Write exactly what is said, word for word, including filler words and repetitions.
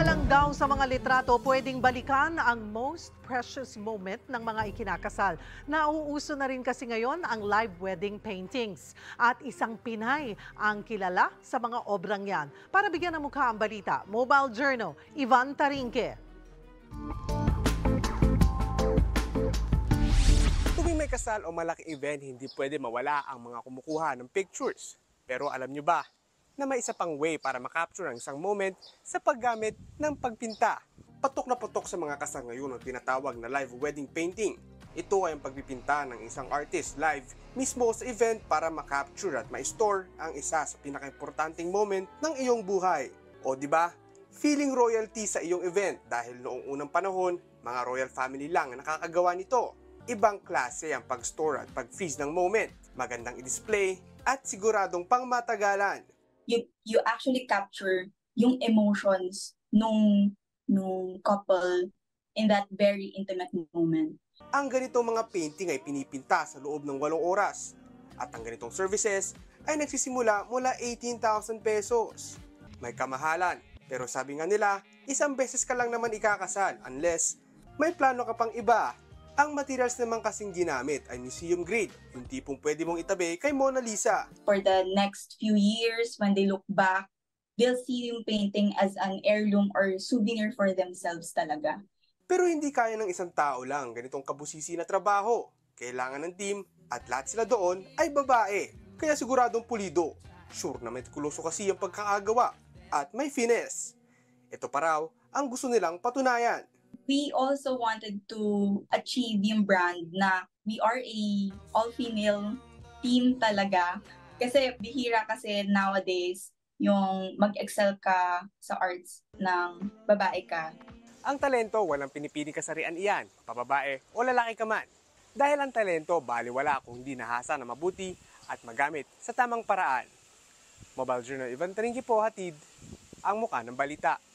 Ilan lang daw sa mga litrato pwedeng balikan ang most precious moment ng mga ikinakasal. Nauuso na rin kasi ngayon ang live wedding paintings. At isang Pinay ang kilala sa mga obrang yan. Para bigyan ng mukha ang balita, Mobile Journal, Ivan Tarinque. Tuwing may kasal o malaking event, hindi pwede mawala ang mga kumukuha ng pictures. Pero alam nyo ba na may isa pang way para makapture ang isang moment sa paggamit ng pagpinta? Patok na patok sa mga kasal ngayon ang tinatawag na live wedding painting. Ito ay ang pagpipinta ng isang artist live mismo sa event para makapture at ma-store ang isa sa pinakaimportanteng moment ng iyong buhay. O di ba? Feeling royalty sa iyong event dahil noong unang panahon, mga royal family lang ang nakakagawa nito. Ibang klase ang pag-store at pag-freeze ng moment, magandang i-display at siguradong pangmatagalan. You, you actually capture yung emotions nung, nung couple in that very intimate moment. Ang ganitong mga painting ay pinipinta sa loob ng walong oras. At ang ganitong services ay nagsisimula mula eighteen thousand pesos. May kamahalan, pero sabi nga nila, isang beses ka lang naman ikakasal unless may plano ka pang iba. Ang materials naman kasing ginamit ay museum grade, yung tipong pwede mong itabi kay Mona Lisa. For the next few years, when they look back, they'll see yung painting as an heirloom or souvenir for themselves talaga. Pero hindi kaya ng isang tao lang ganitong kabusisi na trabaho. Kailangan ng team at lahat sila doon ay babae. Kaya siguradong pulido. Sure na metikuloso kasi ang pagkakagawa at may finesse. Ito pa raw ang gusto nilang patunayan. We also wanted to achieve yung brand na we are a all-female team talaga. Kasi bihira kasi nowadays yung mag-excel ka sa arts ng babae ka. Ang talento, walang pinipili kasarian iyan, pababae o lalaki ka man. Dahil ang talento, baliwala kung hindi nahasa na mabuti at magamit sa tamang paraan. Mobile Journal, Ivan Tarinque po, hatid ang mukha ng balita.